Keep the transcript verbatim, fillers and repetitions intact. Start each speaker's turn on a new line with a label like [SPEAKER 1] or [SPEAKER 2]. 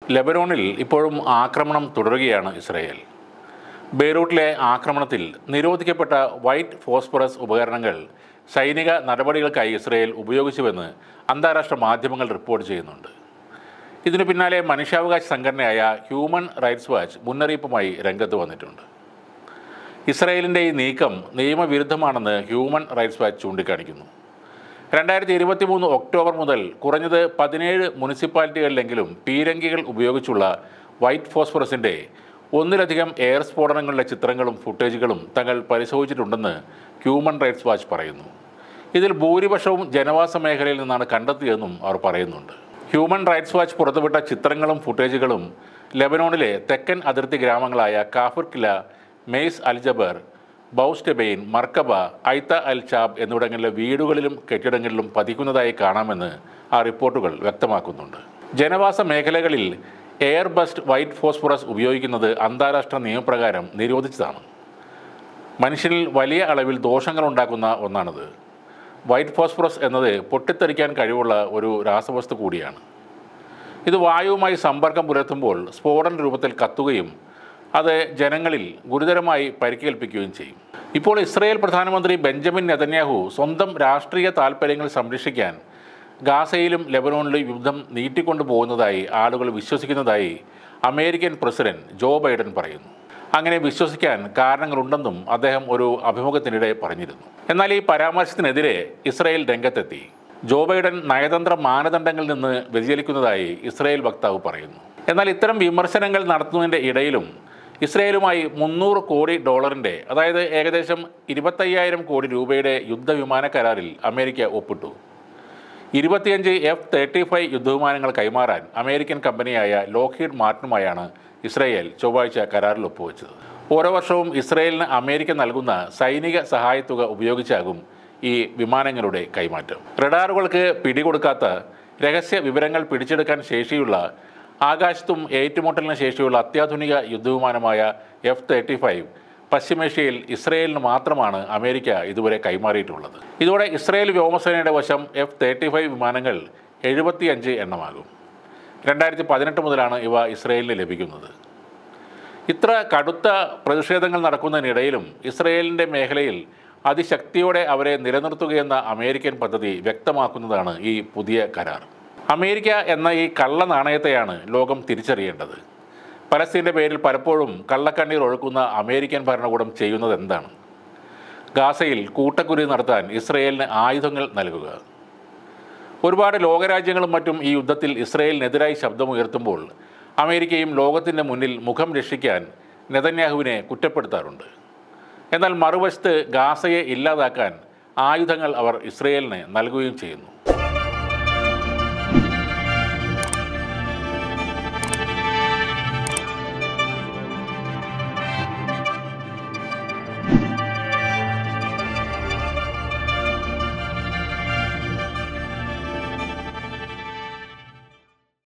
[SPEAKER 1] ലെബനോണിൽ ഇപ്പോഴും ആക്രമണം തുടരുകയാണ് ഇസ്രായേൽ. ബെയ്റൂട്ടിലെ ആക്രമണത്തിൽ നിരോധിക്കപ്പെട്ട വൈറ്റ് ഫോസ്ഫറസ് ഉപകരണങ്ങൾ സൈനിക നടപടികൾക്കായി ഇസ്രായേൽ ഉപയോഗിച്ചുവെന്ന് അന്താരാഷ്ട്ര മാധ്യമങ്ങൾ റിപ്പോർട്ട് ചെയ്യുന്നുണ്ട്. ഇതിനു പിന്നാലെ മനുഷ്യാവകാശ സംഘടനയായ ഹ്യൂമൻ റൈറ്റ്സ് വാച്ച് മുന്നറിയിപ്പുമായി രംഗത്ത് വന്നിട്ടുണ്ട്. ഇസ്രായേലിൻ്റെ ഈ നീക്കം നിയമവിരുദ്ധമാണെന്ന് ഹ്യൂമൻ റൈറ്റ്സ് വാച്ച് ചൂണ്ടിക്കാണിക്കുന്നു. രണ്ടായിരത്തി ഇരുപത്തി മൂന്ന് ഒക്ടോബർ മുതൽ കുറഞ്ഞത് പതിനേഴ് മുനിസിപ്പാലിറ്റികളിലെങ്കിലും പീരങ്കികൾ ഉപയോഗിച്ചുള്ള വൈറ്റ് ഫോസ്ഫറസിൻ്റെ ഒന്നിലധികം എയർ സ്ഫോടനങ്ങളുടെ ചിത്രങ്ങളും ഫുട്ടേജുകളും തങ്ങൾ പരിശോധിച്ചിട്ടുണ്ടെന്ന് ഹ്യൂമൻ റൈറ്റ്സ് വാച്ച് പറയുന്നു. ഇതിൽ ഭൂരിപക്ഷവും ജനവാസ മേഖലയിൽ നിന്നാണ് കണ്ടെത്തിയതെന്നും അവർ പറയുന്നുണ്ട്. ഹ്യൂമൻ റൈറ്റ്സ് വാച്ച് പുറത്തുവിട്ട ചിത്രങ്ങളും ഫുട്ടേജുകളും ലെബനോണിലെ തെക്കൻ അതിർത്തി ഗ്രാമങ്ങളായ കാഫിർക്കില, മെയ്സ് അൽജബർ, ബൗസ്റ്റെബെയിൻ, മർക്കബ, ഐത്ത അൽ ചാബ് എന്നിവിടങ്ങളിലെ വീടുകളിലും കെട്ടിടങ്ങളിലും പതിക്കുന്നതായി കാണാമെന്ന് ആ റിപ്പോർട്ടുകൾ വ്യക്തമാക്കുന്നുണ്ട്. ജനവാസ മേഖലകളിൽ എയർ ബസ്റ്റ് വൈറ്റ് ഫോസ്ഫറസ് ഉപയോഗിക്കുന്നത് അന്താരാഷ്ട്ര നിയമപ്രകാരം നിരോധിച്ചതാണ്. മനുഷ്യനിൽ വലിയ അളവിൽ ദോഷങ്ങളുണ്ടാക്കുന്ന ഒന്നാണിത്. വൈറ്റ് ഫോസ്ഫറസ് എന്നത് പൊട്ടിത്തെറിക്കാൻ കഴിവുള്ള ഒരു രാസവസ്തു കൂടിയാണ്. ഇത് വായുവുമായി സമ്പർക്കം പുലർത്തുമ്പോൾ സ്ഫോടന രൂപത്തിൽ കത്തുകയും അത് ജനങ്ങളിൽ ഗുരുതരമായി പരിക്കേൽപ്പിക്കുകയും ചെയ്യും. ഇപ്പോൾ ഇസ്രായേൽ പ്രധാനമന്ത്രി ബെഞ്ചമിൻ നെതന്യാഹു സ്വന്തം രാഷ്ട്രീയ താൽപ്പര്യങ്ങൾ സംരക്ഷിക്കാൻ ഗാസയിലും ലെബനോണിലും യുദ്ധം നീട്ടിക്കൊണ്ടു പോകുന്നതായി ആളുകൾ വിശ്വസിക്കുന്നതായി അമേരിക്കൻ പ്രസിഡന്റ് ജോ ബൈഡൻ പറയുന്നു. അങ്ങനെ വിശ്വസിക്കാൻ കാരണങ്ങളുണ്ടെന്നും അദ്ദേഹം ഒരു അഭിമുഖത്തിനിടെ പറഞ്ഞിരുന്നു. എന്നാൽ ഈ പരാമർശത്തിനെതിരെ ഇസ്രായേൽ രംഗത്തെത്തി. ജോ ബൈഡൻ നയതന്ത്ര മാനദണ്ഡങ്ങളിൽ നിന്ന് വ്യതിചലിക്കുന്നതായി ഇസ്രായേൽ വക്താവ് പറയുന്നു. എന്നാൽ ഇത്തരം വിമർശനങ്ങൾ നടത്തുന്നതിൻ്റെ ഇടയിലും ഇസ്രായേലുമായി മുന്നൂറ് കോടി ഡോളറിൻ്റെ അതായത് ഏകദേശം ഇരുപത്തയ്യായിരം കോടി രൂപയുടെ യുദ്ധവിമാന കരാറിൽ അമേരിക്ക ഒപ്പിട്ടു. ഇരുപത്തിയഞ്ച് എഫ് തേർട്ടി ഫൈവ് യുദ്ധവിമാനങ്ങൾ കൈമാറാൻ അമേരിക്കൻ കമ്പനിയായ ലോക്ഹീഡ് മാർട്ടിനുമായാണ് ഇസ്രായേൽ ചൊവ്വാഴ്ച കരാറിൽ ഒപ്പുവെച്ചത്. ഓരോ വർഷവും ഇസ്രായേലിന് അമേരിക്ക നൽകുന്ന സൈനിക സഹായത്തുക ഉപയോഗിച്ചാകും ഈ വിമാനങ്ങളുടെ കൈമാറ്റം. റഡാറുകൾക്ക് പിടികൊടുക്കാത്ത രഹസ്യ വിവരങ്ങൾ പിടിച്ചെടുക്കാൻ ശേഷിയുള്ള ആകാശത്തും ഏറ്റുമുട്ടലിന് ശേഷിയുള്ള അത്യാധുനിക യുദ്ധവിമാനമായ എഫ് തേർട്ടി ഫൈവ് പശ്ചിമേഷ്യയിൽ ഇസ്രായേലിന് മാത്രമാണ് അമേരിക്ക ഇതുവരെ കൈമാറിയിട്ടുള്ളത്. ഇതോടെ ഇസ്രായേൽ വ്യോമസേനയുടെ വശം എഫ് തേർട്ടി ഫൈവ് വിമാനങ്ങൾ എഴുപത്തിയഞ്ച് എണ്ണമാകും. രണ്ടായിരത്തി പതിനെട്ട് മുതലാണ് ഇവ ഇസ്രായേലിന് ലഭിക്കുന്നത്. ഇത്ര കടുത്ത പ്രതിഷേധങ്ങൾ നടക്കുന്നതിനിടയിലും ഇസ്രായേലിൻ്റെ മേഖലയിൽ അതിശക്തിയോടെ അവരെ നിലനിർത്തുകയെന്ന അമേരിക്കൻ പദ്ധതി വ്യക്തമാക്കുന്നതാണ് ഈ പുതിയ കരാർ. അമേരിക്ക എന്ന ഈ കള്ള നാണയത്തെയാണ് ലോകം തിരിച്ചറിയേണ്ടത്. പലസ്തീൻ്റെ പേരിൽ പലപ്പോഴും കള്ളക്കണ്ണീർ ഒഴുക്കുന്ന അമേരിക്കൻ ഭരണകൂടം ചെയ്യുന്നത് എന്താണ്? ഗാസയിൽ കൂട്ടക്കുരു നടത്താൻ ഇസ്രായേലിന് ആയുധങ്ങൾ നൽകുക. ഒരുപാട് ലോകരാജ്യങ്ങളും മറ്റും ഈ യുദ്ധത്തിൽ ഇസ്രായേലിനെതിരായി ശബ്ദമുയർത്തുമ്പോൾ അമേരിക്കയും ലോകത്തിൻ്റെ മുന്നിൽ മുഖം രക്ഷിക്കാൻ നെതന്യാഹുവിനെ കുറ്റപ്പെടുത്താറുണ്ട്. എന്നാൽ മറുവശത്ത് ഗാസയെ ഇല്ലാതാക്കാൻ ആയുധങ്ങൾ അവർ ഇസ്രായേലിന് നൽകുകയും ചെയ്യുന്നു.